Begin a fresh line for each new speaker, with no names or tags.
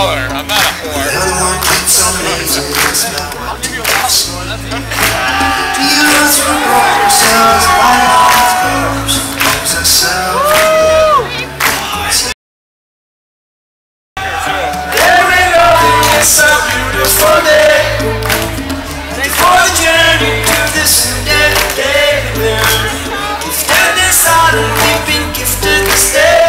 baller. I'm not a whore.
I'll give you a baller. Do you love to reward yourselves by life? Every morning is a beautiful day. Before the journey to this day, we've done this island, we've been gifted this day.